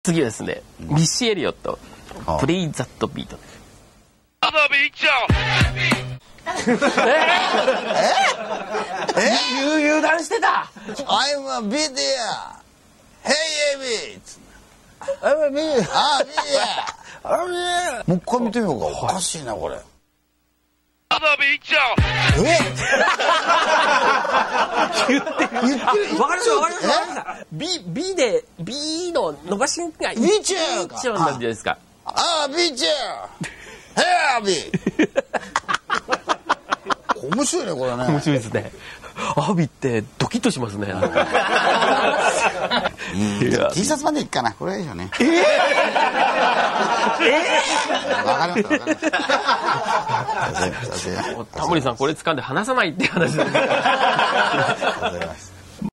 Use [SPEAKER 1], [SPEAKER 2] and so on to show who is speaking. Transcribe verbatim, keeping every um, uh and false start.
[SPEAKER 1] 次はですね、ミッシー・エリオット、プレイ・ザット・ビート。ええ油断してた。
[SPEAKER 2] I'm a bit here. Hey, Amy.
[SPEAKER 1] I'm a bit.
[SPEAKER 2] あ、ビーもう一回見てみようか。おかしいなこれ。え？
[SPEAKER 1] 言ってる。言ってる。わかりました、わかりました、わかりました。B、B で、B の伸ばしが
[SPEAKER 2] ビーチューか。
[SPEAKER 1] ビーチューなんじゃないですか。
[SPEAKER 2] あ、ビーチュー。Hey, アビー。面白いねこれね。
[SPEAKER 1] 面白いですね。アビってドキッとしますね。
[SPEAKER 2] うん、T シャツまでいっかな。これいいよね。えー、えー、わかりましたわかりました。
[SPEAKER 1] タモリさんこれ掴んで離さないって話です。